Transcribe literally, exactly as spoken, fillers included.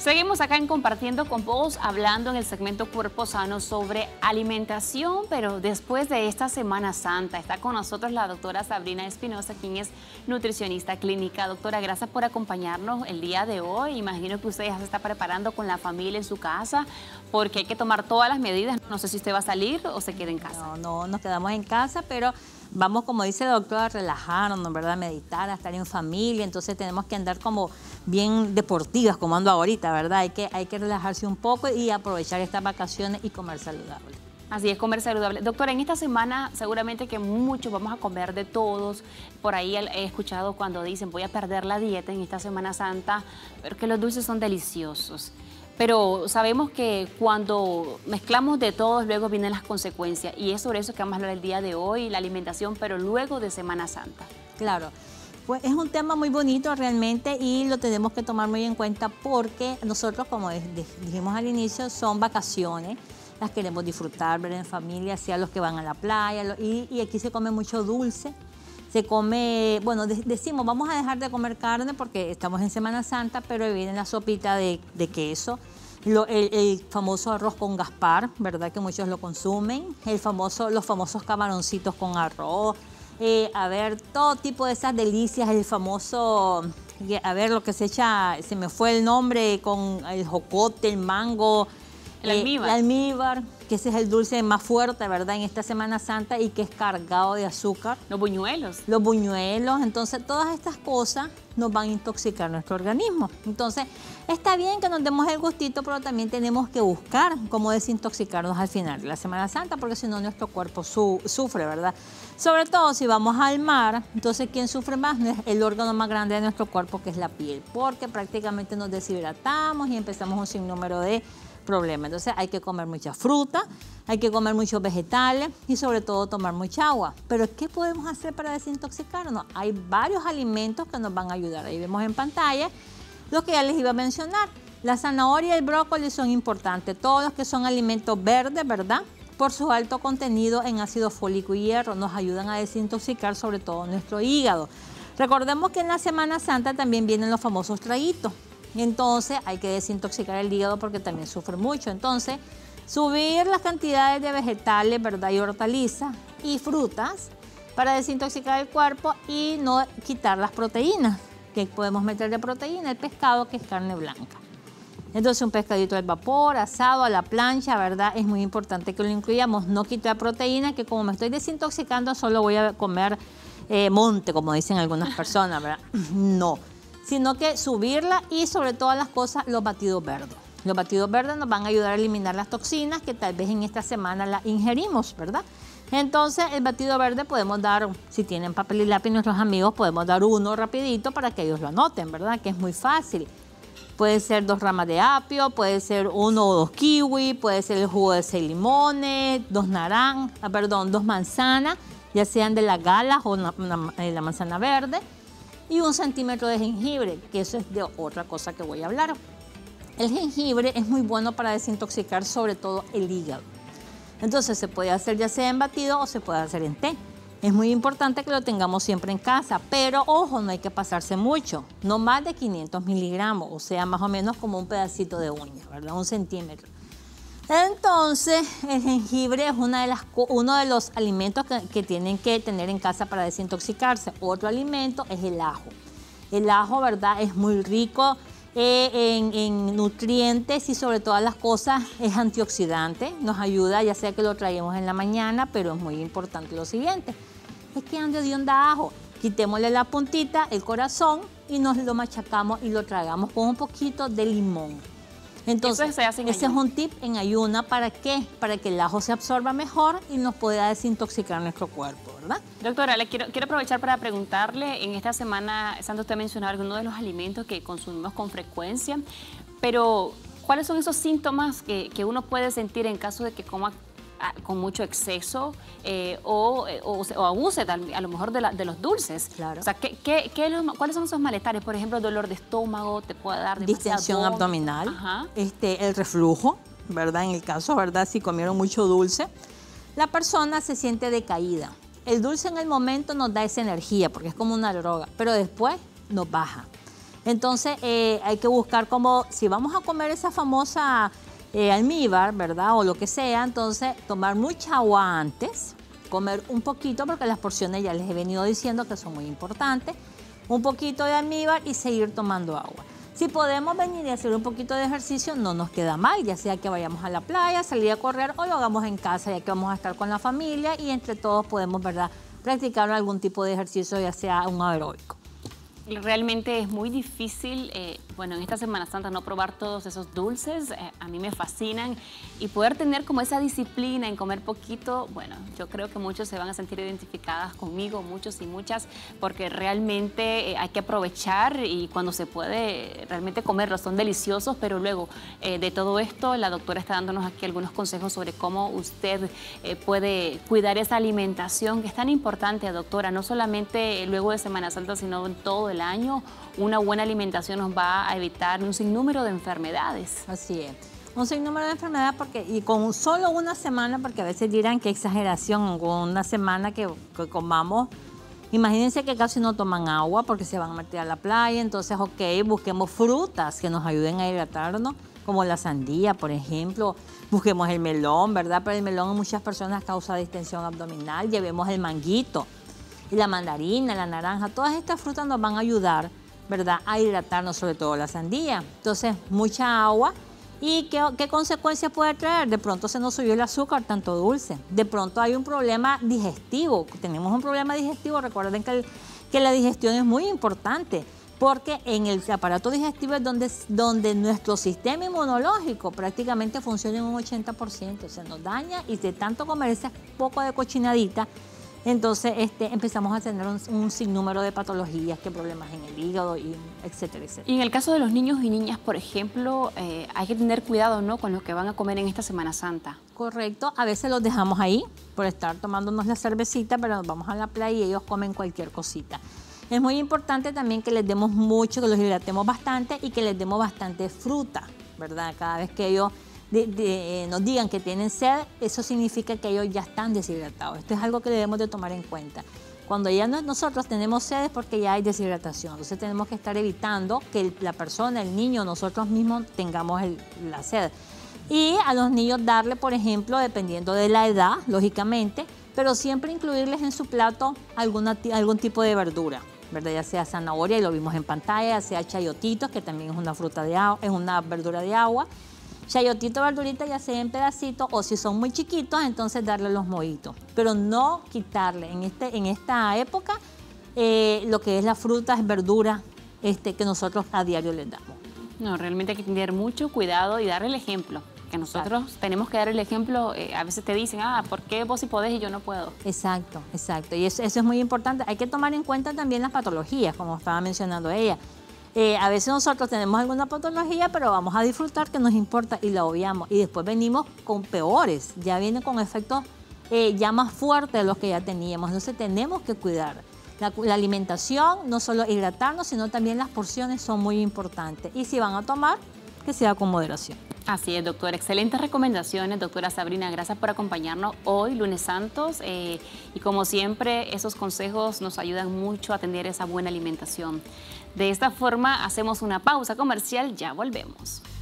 Seguimos acá en Compartiendo con Vos, hablando en el segmento Cuerpo Sano sobre alimentación, pero después de esta Semana Santa está con nosotros la doctora Sabrina Espinosa, quien es nutricionista clínica. Doctora, gracias por acompañarnos el día de hoy. Imagino que usted ya se está preparando con la familia en su casa, porque hay que tomar todas las medidas. No sé si usted va a salir o se queda en casa. No, no, nos quedamos en casa, pero vamos, como dice la doctora, a relajarnos, ¿verdad? A meditar, a estar en familia. Entonces tenemos que andar como bien deportivas, como ando ahorita, ¿verdad? Hay que, hay que relajarse un poco y aprovechar estas vacaciones y comer saludable. Así es, comer saludable. Doctora, en esta semana seguramente que muchos vamos a comer de todos. Por ahí he escuchado cuando dicen voy a perder la dieta en esta Semana Santa, pero que los dulces son deliciosos. Pero sabemos que cuando mezclamos de todos, luego vienen las consecuencias. Y es sobre eso que vamos a hablar el día de hoy, la alimentación, pero luego de Semana Santa. Claro, pues es un tema muy bonito realmente y lo tenemos que tomar muy en cuenta porque nosotros, como dijimos al inicio, son vacaciones. Las queremos disfrutar, ver en familia, sea los que van a la playa. Y, y aquí se come mucho dulce. Se come, bueno, de, decimos, vamos a dejar de comer carne porque estamos en Semana Santa, pero viene la sopita de, de queso, lo, el, el famoso arroz con Gaspar, ¿verdad? Que muchos lo consumen, el famoso, los famosos camaroncitos con arroz, eh, a ver, todo tipo de esas delicias, el famoso, a ver, lo que se echa, se me fue el nombre, con el jocote, el mango, el almíbar. Eh, el almíbar, que ese es el dulce más fuerte, ¿verdad? En esta Semana Santa y que es cargado de azúcar. Los buñuelos. Los buñuelos. Entonces, todas estas cosas nos van a intoxicar nuestro organismo. Entonces, está bien que nos demos el gustito, pero también tenemos que buscar cómo desintoxicarnos al final de la Semana Santa, porque si no, nuestro cuerpo su sufre, ¿verdad? Sobre todo si vamos al mar, entonces, ¿quién sufre más? El órgano más grande de nuestro cuerpo, que es la piel, porque prácticamente nos deshidratamos y empezamos un sinnúmero de problema. Entonces hay que comer mucha fruta, hay que comer muchos vegetales y sobre todo tomar mucha agua. Pero ¿qué podemos hacer para desintoxicarnos? Hay varios alimentos que nos van a ayudar. Ahí vemos en pantalla los que ya les iba a mencionar. La zanahoria y el brócoli son importantes. Todos los que son alimentos verdes, ¿verdad? Por su alto contenido en ácido fólico y hierro nos ayudan a desintoxicar sobre todo nuestro hígado. Recordemos que en la Semana Santa también vienen los famosos traguitos. Entonces hay que desintoxicar el hígado porque también sufre mucho. Entonces, subir las cantidades de vegetales, ¿verdad? Y hortalizas y frutas para desintoxicar el cuerpo y no quitar las proteínas. Que podemos meter de proteína? El pescado, que es carne blanca. Entonces, un pescadito al vapor, asado, a la plancha, ¿verdad? Es muy importante que lo incluyamos. No quitar proteína, que como me estoy desintoxicando, solo voy a comer eh, monte, como dicen algunas personas, ¿verdad? No. Sino que subirla y sobre todas las cosas los batidos verdes. Los batidos verdes nos van a ayudar a eliminar las toxinas que tal vez en esta semana las ingerimos, ¿verdad? Entonces el batido verde podemos dar, si tienen papel y lápiz nuestros amigos, podemos dar uno rapidito para que ellos lo anoten, ¿verdad? Que es muy fácil. Puede ser dos ramas de apio, puede ser uno o dos kiwi, puede ser el jugo de seis limones, dos naranjas, perdón, dos manzanas, ya sean de las galas o una, una, la manzana verde. Y un centímetro de jengibre, que eso es de otra cosa que voy a hablar. El jengibre es muy bueno para desintoxicar sobre todo el hígado. Entonces se puede hacer ya sea en batido o se puede hacer en té. Es muy importante que lo tengamos siempre en casa, pero ojo, no hay que pasarse mucho, no más de quinientos miligramos, o sea, más o menos como un pedacito de uña, ¿verdad? Un centímetro. Entonces, el jengibre es una de las, uno de los alimentos que, que tienen que tener en casa para desintoxicarse. Otro alimento es el ajo. El ajo, ¿verdad? Es muy rico eh, en, en nutrientes y sobre todas las cosas es antioxidante. Nos ayuda, ya sea que lo traigamos en la mañana, pero es muy importante lo siguiente. Es que ande de onda ajo. Quitémosle la puntita, el corazón y nos lo machacamos y lo tragamos con un poquito de limón. Entonces, se hace en ese ayuna. es un tip en ayuna. ¿Para qué? Para que el ajo se absorba mejor y nos pueda desintoxicar nuestro cuerpo, ¿verdad? Doctora, le quiero, quiero aprovechar para preguntarle, en esta semana, Sandra, usted mencionó algunos de los alimentos que consumimos con frecuencia, pero ¿cuáles son esos síntomas que, que uno puede sentir en caso de que coma con mucho exceso eh, o, o, o abuse a lo mejor de, la, de los dulces? Claro. O sea, ¿qué, qué, qué los, ¿cuáles son esos malestares? Por ejemplo, dolor de estómago, te puede dar distensión vómito abdominal, Ajá. este, el reflujo, ¿verdad? En el caso, ¿verdad? Si comieron mucho dulce, la persona se siente decaída. El dulce en el momento nos da esa energía porque es como una droga, pero después nos baja. Entonces eh, hay que buscar como, si vamos a comer esa famosa eh, almíbar, ¿verdad? O lo que sea, entonces tomar mucha agua antes, comer un poquito, porque las porciones ya les he venido diciendo que son muy importantes, un poquito de almíbar y seguir tomando agua. Si podemos venir y hacer un poquito de ejercicio, no nos queda mal, ya sea que vayamos a la playa, salir a correr o lo hagamos en casa, ya que vamos a estar con la familia y entre todos podemos, ¿verdad?, practicar algún tipo de ejercicio, ya sea un aeróbico. Realmente es muy difícil, eh, bueno, en esta Semana Santa no probar todos esos dulces, eh, a mí me fascinan, y poder tener como esa disciplina en comer poquito, bueno, yo creo que muchos se van a sentir identificadas conmigo, muchos y muchas, porque realmente eh, hay que aprovechar y cuando se puede realmente comerlos, son deliciosos, pero luego eh, de todo esto la doctora está dándonos aquí algunos consejos sobre cómo usted eh, puede cuidar esa alimentación que es tan importante, doctora, no solamente luego de Semana Santa, sino en todo el año. Una buena alimentación nos va a evitar un sinnúmero de enfermedades. Así es, un sinnúmero de enfermedades porque, y con solo una semana, porque a veces dirán que exageración, con una semana que, que comamos, imagínense que casi no toman agua porque se van a meter a la playa, entonces ok, busquemos frutas que nos ayuden a hidratarnos, como la sandía, por ejemplo, busquemos el melón, ¿verdad? Pero el melón en muchas personas causa distensión abdominal, llevemos el manguito, y la mandarina, la naranja, todas estas frutas nos van a ayudar, ¿verdad?, a hidratarnos, sobre todo la sandía. Entonces, mucha agua. ¿Y qué, qué consecuencias puede traer? De pronto se nos subió el azúcar, tanto dulce. De pronto hay un problema digestivo. Tenemos un problema digestivo. Recuerden que, el, que la digestión es muy importante, porque en el aparato digestivo es donde, donde nuestro sistema inmunológico prácticamente funciona en un ochenta por ciento. Se nos daña y de tanto comer ese poco de cochinadita, entonces este, empezamos a tener un, un sinnúmero de patologías, que problemas en el hígado, y etcétera, etcétera. Y en el caso de los niños y niñas, por ejemplo, eh, hay que tener cuidado, ¿no?, con lo que van a comer en esta Semana Santa. Correcto, a veces los dejamos ahí por estar tomándonos la cervecita, pero nos vamos a la playa y ellos comen cualquier cosita. Es muy importante también que les demos mucho, que los hidratemos bastante y que les demos bastante fruta, ¿verdad? Cada vez que ellos De, de, eh, nos digan que tienen sed, eso significa que ellos ya están deshidratados. Esto es algo que debemos de tomar en cuenta. Cuando ya no, nosotros tenemos sed es porque ya hay deshidratación. Entonces tenemos que estar evitando que el, la persona, el niño, nosotros mismos tengamos el, la sed. Y a los niños darle, por ejemplo, dependiendo de la edad, lógicamente, pero siempre incluirles en su plato alguna, algún tipo de verdura, ¿verdad? Ya sea zanahoria, y lo vimos en pantalla, ya sea chayotitos, que también es una fruta de agua, es una verdura de agua. Chayotito, verdurita, ya sea en pedacitos, o si son muy chiquitos, entonces darle los mojitos. Pero no quitarle en, este, en esta época eh, lo que es la fruta, es verdura este, que nosotros a diario les damos. No, realmente hay que tener mucho cuidado y darle el ejemplo. Que nosotros Exacto. tenemos que dar el ejemplo. Eh, a veces te dicen, ah, ¿por qué vos sí podés y yo no puedo? Exacto, exacto. Y eso, eso es muy importante. Hay que tomar en cuenta también las patologías, como estaba mencionando ella. Eh, a veces nosotros tenemos alguna patología, pero vamos a disfrutar, que nos importa, y la obviamos. Y después venimos con peores, ya vienen con efectos eh, ya más fuertes de los que ya teníamos. Entonces tenemos que cuidar. La, la alimentación, no solo hidratarnos, sino también las porciones son muy importantes. Y si van a tomar, que sea con moderación. Así es, doctora. Excelentes recomendaciones, doctora Sabrina. Gracias por acompañarnos hoy, lunes santos. Eh, y como siempre, esos consejos nos ayudan mucho a tener esa buena alimentación. De esta forma, hacemos una pausa comercial. Ya volvemos.